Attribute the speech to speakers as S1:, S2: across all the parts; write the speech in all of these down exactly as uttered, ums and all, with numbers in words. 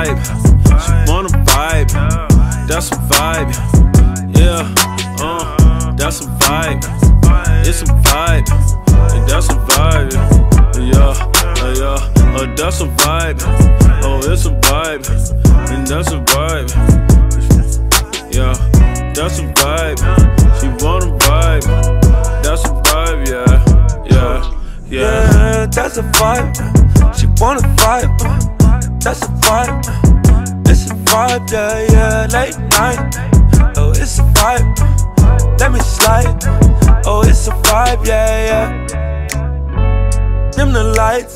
S1: vibe. She wanna vibe. That's a vibe. Yeah, uh, that's a vibe. It's a vibe. And that's a vibe. Yeah, uh, yeah, uh, that's a vibe. Oh, it's a vibe. And that's a vibe. Yeah, that's a vibe. She wanna vibe. That's a vibe, yeah, yeah, yeah.
S2: Yeah, that's a vibe. She wanna vibe. That's a vibe. It's a vibe, yeah, yeah. Late night. Oh, it's a vibe. Let me slide. Oh, it's a vibe, yeah, yeah. Dim the lights.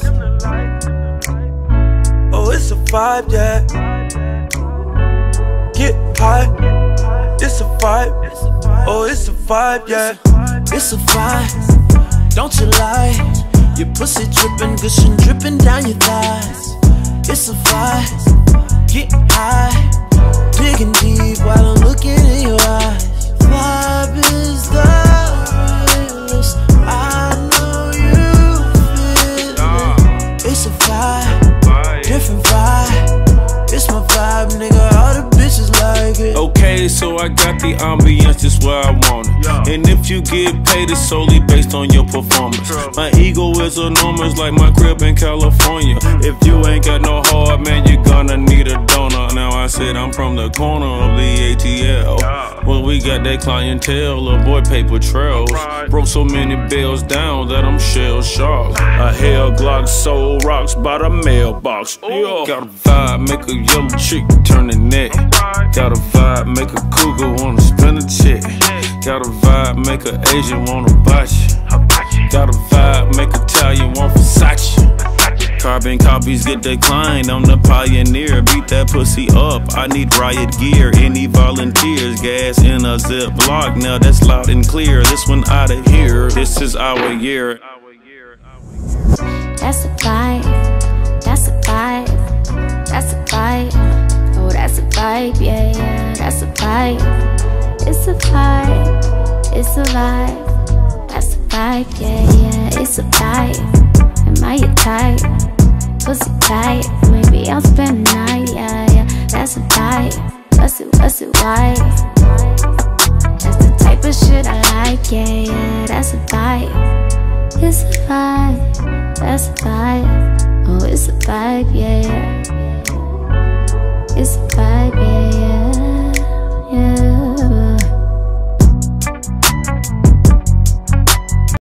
S2: Oh, it's a vibe, yeah. Get high. It's a vibe. Oh, it's a vibe, yeah.
S3: It's a vibe, don't you lie. Your pussy drippin', gushing, drippin' down your thighs. It's a vibe, get high, digging deep while I'm looking in your eyes. Vibe is the realest, I know you feel it. It's a vibe, different vibe. It's my vibe, nigga, all the bitches like it.
S1: Okay, so I got the ambience just where I want it. And if you get paid, it's solely based on your performance. My ego is enormous like my crib in California. If you ain't got no heart, man, you're gonna need a donor. Now I said I'm from the corner of the A T L. Well, we got that clientele, little boy paper trails. Broke so many bills down that I'm shell shocked. A hell Glock soul rocks by the mailbox. Got a vibe, make a yellow chick turn the neck. Got a vibe, make a cougar wanna spin a check. Got a vibe, make a Asian wanna bite you. Got a vibe, make Italian want Versace. Carbon copies get declined, I'm the pioneer. Beat that pussy up, I need riot gear. Any volunteers, gas in a zip block. Now that's loud and clear, this one out of here. This is our year.
S4: That's a vibe, that's a vibe, that's a vibe. Oh, that's a vibe, yeah, yeah, that's a vibe. It's a vibe, it's a vibe. That's a vibe, yeah, yeah, it's a vibe. Am I your type? Pussy tight, maybe I'll spend the night, yeah, yeah. That's a vibe, what's it, what's it, why? That's the type of shit I like, yeah, yeah. That's a vibe, it's a vibe. That's a vibe, oh, it's a vibe, yeah, yeah. It's a vibe, yeah, yeah.